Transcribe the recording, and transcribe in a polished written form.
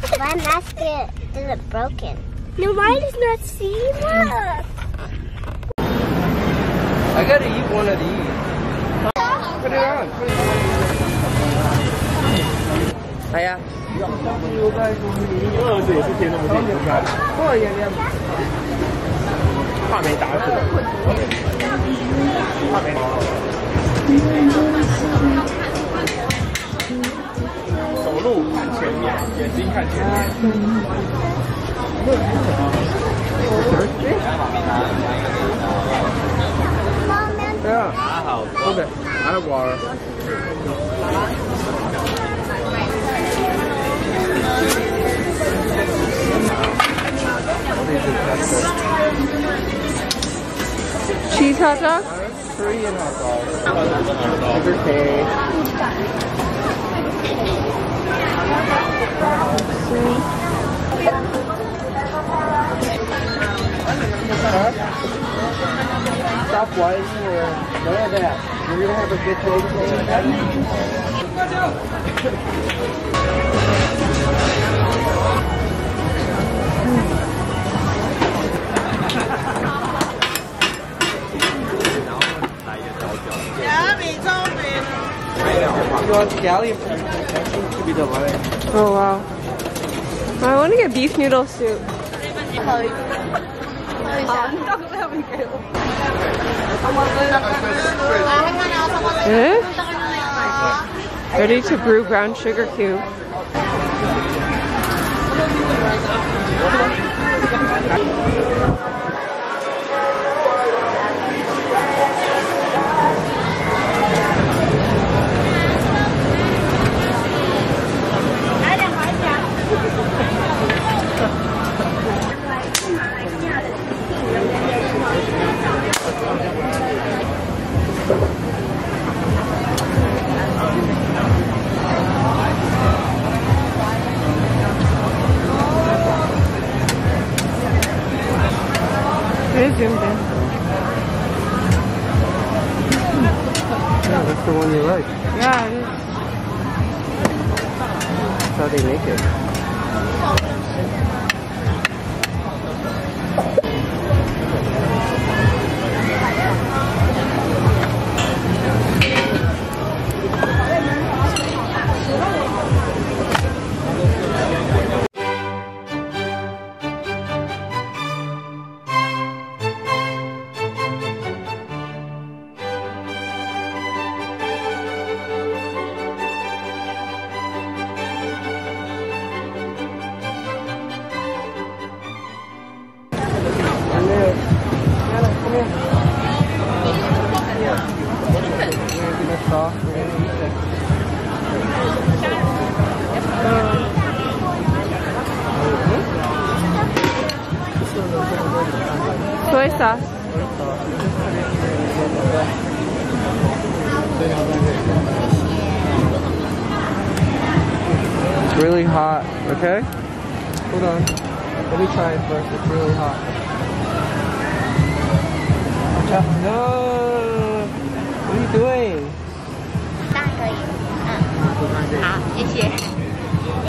My mask isn't broken. No, mine is not. See, look. I gotta eat one of these. Put it on. Put it on. Hiya. 怕没打死。怕没。走路看前面，眼睛看前面。Yeah. Okay. I have water. Cheese hot dog? Korean hot dog. Sugar cane. Stop whining or none of that. You're gonna have a good day today. Oh wow. I want to get beef noodle soup. Ready to brew brown sugar cube. It is zoomed in. Yeah, that's the one you like. Yeah, it is. That's how they make it. Soy sauce. It's really hot, okay? Hold on. Let me try it first. It's really hot. No! What are you doing? 大可以。好，谢谢。